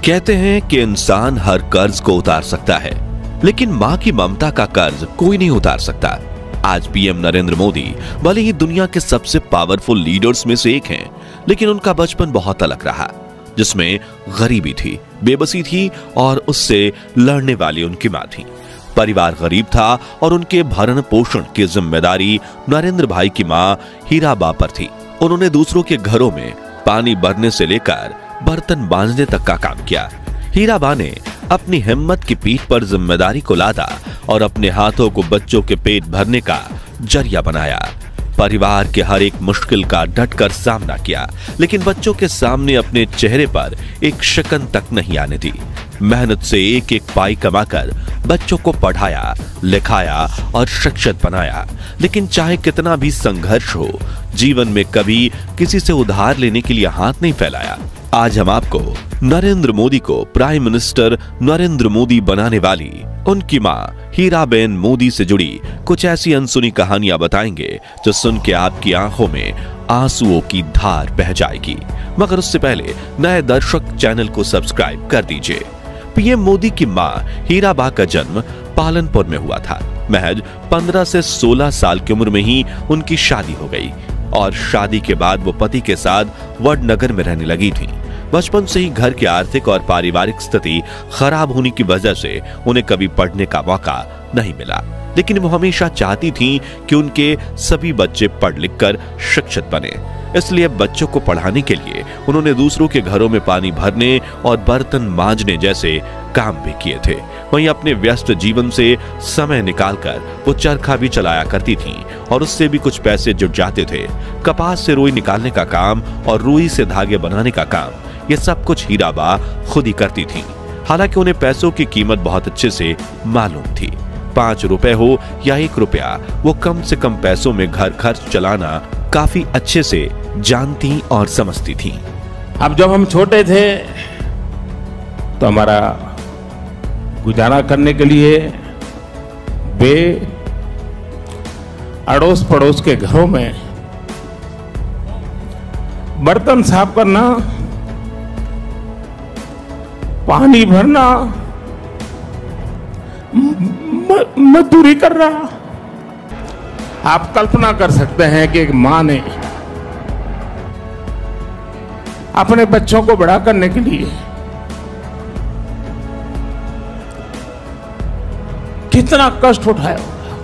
कहते हैं कि इंसान हर कर्ज को उतार सकता है, लेकिन मां की ममता का कर्ज कोई नहीं उतार सकता। आज पीएम नरेंद्र मोदी भले ही दुनिया के सबसे पावरफुल लीडर्स में से एक हैं, लेकिन उनका बचपन बहुत अलग रहा, जिसमें गरीबी थी, बेबसी थी और उससे लड़ने वाली उनकी मां थी। परिवार गरीब था और उनके भरण पोषण की जिम्मेदारी नरेंद्र भाई की मां हीराबा पर थी। उन्होंने दूसरों के घरों में पानी भरने से लेकर बर्तन मांजने तक का काम किया। हीराबा ने अपनी हिम्मत की पीठ पर जिम्मेदारी को लादा और अपने हाथों को बच्चों के पेट भरने का जरिया बनाया। परिवार के हर एक मुश्किल का डटकर सामना किया, लेकिन बच्चों के सामने अपने चेहरे पर एक शिकन तक नहीं आने दी। मेहनत से एक एक पाई कमाकर बच्चों को पढ़ाया, लिखाया और शिक्षित बनाया। लेकिन चाहे कितना भी संघर्ष हो, जीवन में कभी किसी से उधार लेने के लिए हाथ नहीं फैलाया। आज हम आपको नरेंद्र मोदी को प्राइम मिनिस्टर नरेंद्र मोदी बनाने वाली उनकी मां हीराबेन मोदी से जुड़ी कुछ ऐसी अनसुनी कहानियां बताएंगे जो सुन के आपकी आंखों में आंसुओं की धार बह जाएगी। मगर उससे पहले नए दर्शक चैनल को सब्सक्राइब कर दीजिए। पीएम मोदी की मां हीराबा का जन्म पालनपुर में हुआ था। महज 15 से 16 साल की उम्र में ही उनकी शादी हो गई और शादी के बाद वो पति के साथ वडनगर में रहने लगी थी। बचपन से ही घर की आर्थिक और पारिवारिक स्थिति खराब होने की वजह से उन्हें कभी पढ़ने का मौका नहीं मिला, लेकिन वो हमेशा चाहती थी कि उनके सभी बच्चे पढ़ लिख कर शिक्षित बने। इसलिए बच्चों को पढ़ाने के लिए उन्होंने दूसरों के घरों में पानी भरने और बर्तन मांजने जैसे काम भी किए थे। वहीं अपने व्यस्त जीवन से समय निकालकर वो चरखा भी चलाया करती थीं और उससे भी कुछ पैसे जुट जाते थे। कपास से रुई निकालने का काम और रुई से धागे बनाने का काम, ये सब कुछ हीराबा खुद ही करती थीं। हालांकि उन्हें पैसों की कीमत बहुत अच्छे से मालूम थी। 5 रुपए हो या 1 रुपया, वो कम से कम पैसों में घर खर्च चलाना काफी अच्छे से जानती और समझती थीं। अब जब हम छोटे थे तो हमारा गुजारा करने के लिए वे अड़ोस पड़ोस के घरों में बर्तन साफ करना, पानी भरना, मजदूरी कर रहा। आप कल्पना कर सकते हैं कि एक मां ने अपने बच्चों को बड़ा करने के लिए कितना कष्ट उठाया।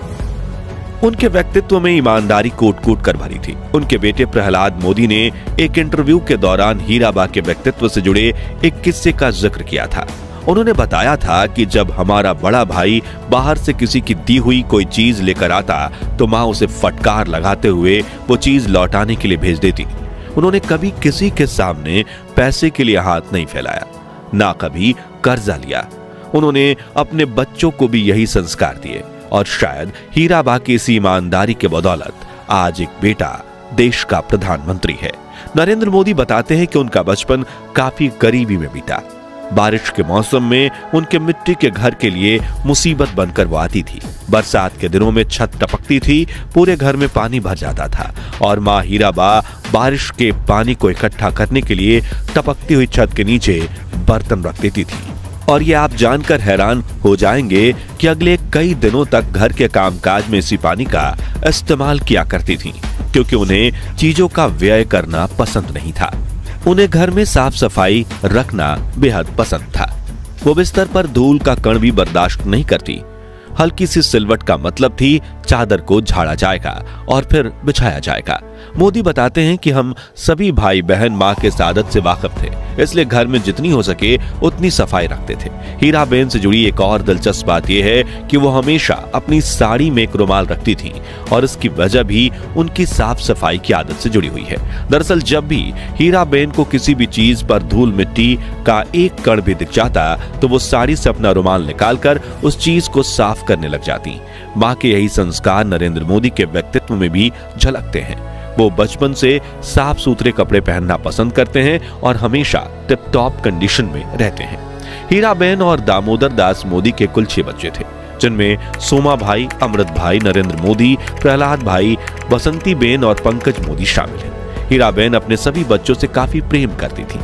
उनके व्यक्तित्व में ईमानदारी कोट कोट कर भरी थी। उनके बेटे प्रहलाद मोदी ने एक इंटरव्यू के दौरान हीराबा के व्यक्तित्व से जुड़े एक किस्से का जिक्र किया था। उन्होंने बताया था कि जब हमारा बड़ा भाई बाहर से किसी की दी हुई कोई चीज लेकर आता तो मां उसे फटकार लगाते हुए वो चीज लौटाने के लिए भेज देती। उन्होंने कभी किसी के सामने पैसे के लिए हाथ नहीं फैलाया, ना कभी कर्जा लिया। उन्होंने अपने बच्चों को भी यही संस्कार दिए और शायद हीराबा की इसी ईमानदारी के बदौलत आज एक बेटा देश का प्रधानमंत्री है। नरेंद्र मोदी बताते हैं कि उनका बचपन काफी गरीबी में बीता। बारिश के मौसम में उनके मिट्टी के घर के लिए मुसीबत बनकर वो आती थी। बरसात के दिनों में छत टपकती थी, पूरे घर में पानी भर जाता था और मां हीराबा बारिश के पानी को इकट्ठा करने के लिए टपकती हुई छत के नीचे बर्तन रख देती थी। और ये आप जानकर हैरान हो जाएंगे कि अगले कई दिनों तक घर के कामकाज में इसी पानी का इस्तेमाल किया करती थीं, क्योंकि उन्हें चीजों का व्यय करना पसंद नहीं था। उन्हें घर में साफ सफाई रखना बेहद पसंद था। वो बिस्तर पर धूल का कण भी बर्दाश्त नहीं करती। हल्की सी सिलवट का मतलब थी चादर को झाड़ा जाएगा और फिर बिछाया जाएगा। मोदी बताते हैं कि हम सभी भाई बहन मां के सादत से वाकिफ थे, इसलिए घर में जितनी हो सके उतनी सफाई रखते थे। हीराबेन से जुड़ी एक और दिलचस्प बात यह है कि वो हमेशा अपनी साड़ी में एक रुमाल रखती थी और इसकी वजह भी उनकी साफ सफाई की आदत से जुड़ी हुई है। दरअसल जब भी हीराबेन को किसी भी चीज पर धूल मिट्टी का एक कण भी दिख जाता तो वो साड़ी से अपना रुमाल निकालकर उस चीज को साफ करने लग जाती। मां के यही संस्कार नरेंद्र मोदी के व्यक्तित्व में भी झलकते हैं। वो बचपन से साफ सुथरे कपड़े पहनना पसंद करते हैं और हमेशा टिप टॉप कंडीशन में रहते हैं। हीराबेन और दामोदर दास मोदी के कुल 6 बच्चे थे, जिनमें सोमा भाई, अमृत भाई, नरेंद्र मोदी, प्रहलाद भाई, बसंती बेन और पंकज मोदी शामिल हैं। हीराबेन अपने सभी बच्चों से काफी प्रेम करती थी।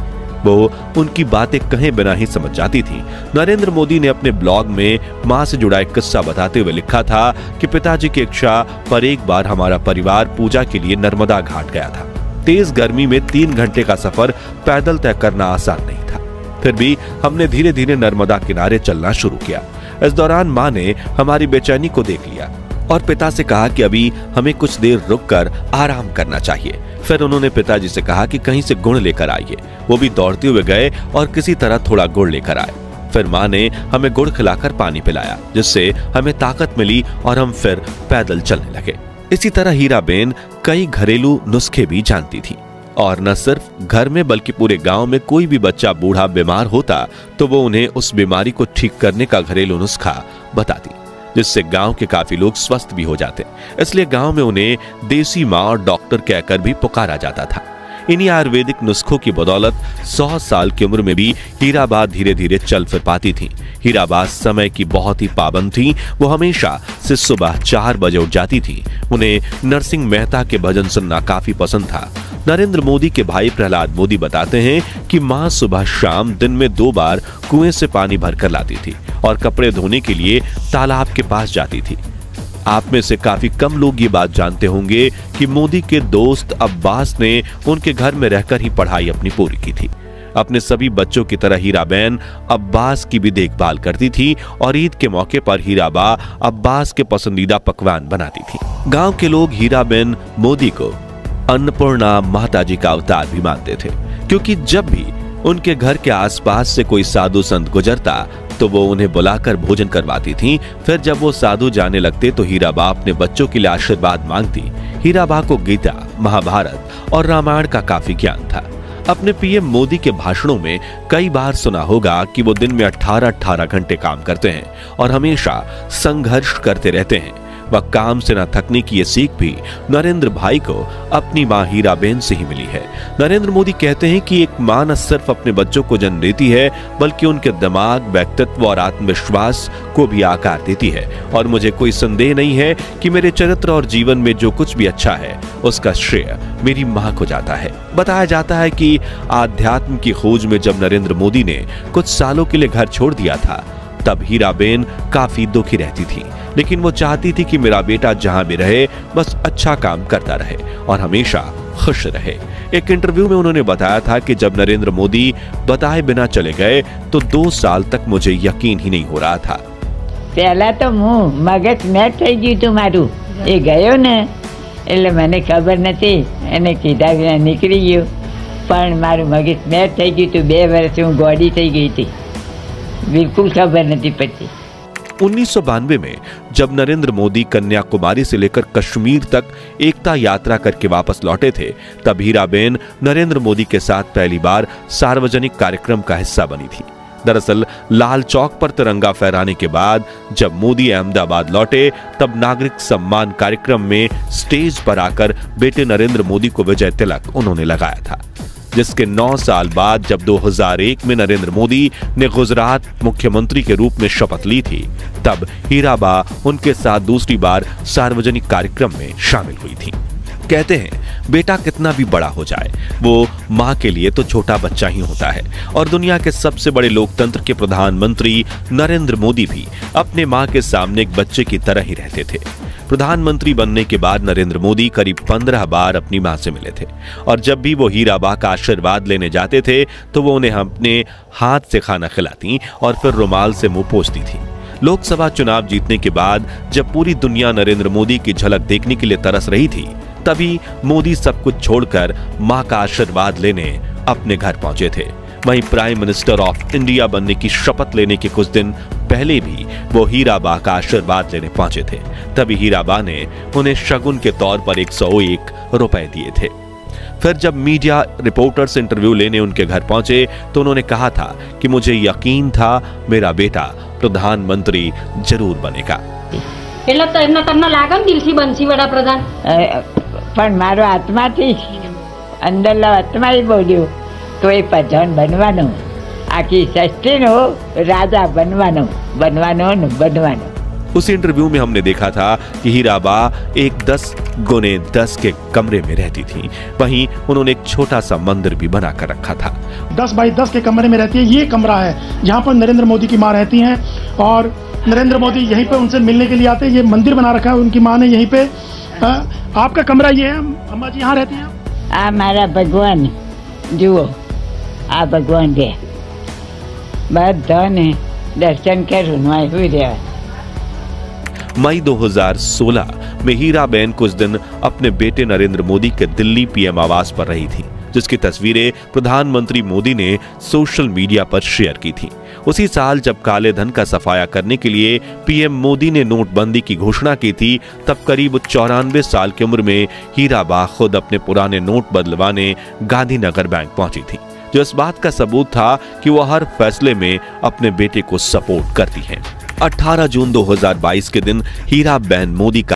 वो उनकी बातें कहे बिना ही समझ जाती थी। नरेंद्र मोदी ने अपने ब्लॉग में मां से जुड़ा एक किस्सा बताते हुए लिखा था कि पिताजी की इच्छा पर एक बार हमारा परिवार पूजा के लिए नर्मदा घाट गया था। तेज गर्मी में 3 घंटे का सफर पैदल तय करना आसान नहीं था, फिर भी हमने धीरे धीरे नर्मदा किनारे चलना शुरू किया। इस दौरान मां ने हमारी बेचैनी को देख लिया और पिता से कहा कि अभी हमें कुछ देर रुककर आराम करना चाहिए। फिर उन्होंने पिताजी से कहा कि कहीं से गुड़ लेकर आइए। वो भी दौड़ते हुए गए और किसी तरह थोड़ा गुड़ लेकर आए। फिर मां ने हमें गुड़ खिलाकर पानी पिलाया, जिससे हमें ताकत मिली और हम फिर पैदल चलने लगे। इसी तरह हीराबेन कई घरेलू नुस्खे भी जानती थी और न सिर्फ घर में बल्कि पूरे गांव में कोई भी बच्चा बूढ़ा बीमार होता तो वो उन्हें उस बीमारी को ठीक करने का घरेलू नुस्खा बताती, जिससे गांव के काफी लोग स्वस्थ भी हो जाते। इसलिए गांव में उन्हें देसी माँ और डॉक्टर कहकर भी पुकारा जाता था। इन्हीं आयुर्वेदिक नुस्खों की बदौलत 100 साल की उम्र में भी हीराबा धीरे धीरे चल फिर पाती थी। हीराबा समय की बहुत ही पाबंद थी। वो हमेशा से सुबह 4 बजे उठ जाती थी। उन्हें नरसिंह मेहता के भजन सुनना काफी पसंद था। नरेंद्र मोदी के भाई प्रहलाद मोदी बताते हैं कि मां सुबह शाम दिन में 2 बार कुएं से पानी भरकर लाती थी और कपड़े धोने के लिए तालाब के पास जाती थी। आप में से काफी कम लोग ये बात जानते होंगे कि मोदी के दोस्त अब्बास ने उनके घर में रहकर ही पढ़ाई अपनी पूरी की थी। अपने सभी बच्चों की तरह हीराबेन अब्बास की भी देखभाल करती थी और ईद के मौके पर हीराबा अब्बास के पसंदीदा पकवान बनाती थी। गांव के लोग हीराबेन मोदी को अन्नपूर्णा माताजी का अवतार भी मानते थे, क्योंकि जब भी उनके घर के आसपास से कोई साधु संत गुजरता तो वो उन्हें बुलाकर भोजन करवाती थीं। फिर जब वो साधु जाने लगते तो हीराबा अपने बच्चों के लिए आशीर्वाद मांगती। हीराबा को गीता, महाभारत और रामायण का काफी ज्ञान था। अपने पीएम मोदी के भाषणों में कई बार सुना होगा कि वो दिन में 18 घंटे काम करते हैं और हमेशा संघर्ष करते रहते हैं। वह काम से न थकने की ये सीख भी नरेंद्र भाई को अपनी मां हीराबेन से ही मिली है। नरेंद्र मोदी कहते हैं कि एक मां न सिर्फ अपने बच्चों को जन्म देती है बल्कि उनके दिमाग, व्यक्तित्व और आत्मविश्वास को भी आकार देती है। और मुझे कोई संदेह नहीं है कि मेरे चरित्र और जीवन में जो कुछ भी अच्छा है उसका श्रेय मेरी मां को जाता है। बताया जाता है कि आध्यात्म की खोज में जब नरेंद्र मोदी ने कुछ सालों के लिए घर छोड़ दिया था तब हीराबेन काफी दुखी रहती थी, लेकिन वो चाहती थी कि मेरा बेटा जहां भी रहे बस अच्छा काम करता रहे और हमेशा खुश रहे। एक इंटरव्यू में उन्होंने बताया था कि जब नरेंद्र मोदी बताए बिना चले गए तो 2 साल तक मुझे यकीन ही नहीं हो रहा था। पहला तो मगज मैच થઈ ગયું તું મારું, એ ગયો ને એટલે મને ખબર નથી, એને કીધા વિના નીકળી ગયો, પણ મારું મગજ મેચ થઈ ગયું તું। 2 વર્ષ હું ગોડી થઈ ગઈ હતી, बिल्कुल खबर नहीं पड़ती। 1992 में जब नरेंद्र मोदी कन्याकुमारी से लेकर कश्मीर तक एकता यात्रा करके वापस लौटे थे तब हीराबेन नरेंद्र मोदी के साथ पहली बार सार्वजनिक कार्यक्रम का हिस्सा बनी थी। दरअसल लाल चौक पर तिरंगा फहराने के बाद जब मोदी अहमदाबाद लौटे तब नागरिक सम्मान कार्यक्रम में स्टेज पर आकर बेटे नरेंद्र मोदी को विजय तिलक उन्होंने लगाया था, जिसके 9 साल बाद जब 2001 में नरेंद्र मोदी ने गुजरात मुख्यमंत्री के रूप में शपथ ली थी तब हीराबा उनके साथ दूसरी बार सार्वजनिक कार्यक्रम में शामिल हुई थी। कहते हैं बेटा कितना भी बड़ा हो जाए वो मां के लिए तो छोटा बच्चा ही होता है और दुनिया के सबसे बड़े लोकतंत्र के प्रधानमंत्री नरेंद्र मोदी भी अपने मां के सामने एक बच्चे की तरह ही रहते थे। प्रधानमंत्री बनने के बाद नरेंद्र मोदी करीब 15 बार अपनी मां से मिले थे और जब भी वो हीराबा का आशीर्वाद लेने जाते थे तो वो उन्हें अपने हाथ से खाना खिलाती और फिर रुमाल से मुंह पोंछती थी। लोकसभा चुनाव जीतने के बाद जब पूरी दुनिया नरेंद्र मोदी की झलक देखने के लिए तरस रही थी तभी मोदी सब कुछ छोड़कर मां का आशीर्वाद लेने अपने घर पहुंचे थे। वहीं प्राइम मिनिस्टर ऑफ इंडिया बनने की शपथ लेने के कुछ दिन पहले भी वो हीराबा का आशीर्वाद लेने पहुंचे थे। तभी हीराबा ने उन्हें शगुन के तौर पर 101 रुपए दिए थे। फिर जब मीडिया रिपोर्टर्स इंटरव्यू लेने उनके घर पहुंचे तो उन्होंने कहा था कि मुझे यकीन था मेरा बेटा प्रधानमंत्री जरूर बनेगा। એટલે તો એમને તમને લાગે ને દિલથી બનશી વડાપ્રધાન, પણ મારો આત્માથી અંદરનો આત્મા એ બોલ્યો તો એ પ્રધાન બનવાનો, આખી સૃષ્ટિનો રાજા બનવાનો ને બનવાનો। उस इंटरव्यू में हमने देखा था कि हीराबा एक 10x10 के कमरे में रहती थी। वहीं उन्होंने एक छोटा सा मंदिर भी बनाकर रखा था। 10x10 के कमरे में रहती है। ये कमरा है जहाँ पर नरेंद्र मोदी की माँ रहती हैं और नरेंद्र मोदी यहीं पे उनसे मिलने के लिए आते हैं। ये मंदिर बना रखा है, उनकी माँ ने यहीं पे। आपका कमरा ये है, अम्मा जी यहाँ रहती हैं? आ मारा भगवान जुओ, आ भगवान दे बधाने दर्शन कर हुई रहा। मई 2016 में हीराबेन कुछ दिन अपने बेटे नरेंद्र मोदी के दिल्ली पीएम आवास पर रही थी, जिसकी तस्वीरें प्रधानमंत्री मोदी ने सोशल मीडिया पर शेयर की थी। उसी साल जब काले धन का सफाया करने के लिए पीएम मोदी ने नोटबंदी की घोषणा की थी, तब करीब 94 साल की उम्र में हीराबा खुद अपने पुराने नोट बदलवाने गांधीनगर बैंक पहुंची थी, जो इस बात का सबूत था कि वह हर फैसले में अपने बेटे को सपोर्ट करती हैं। 18 जून 2022 के दिन हीराबेन मोदी का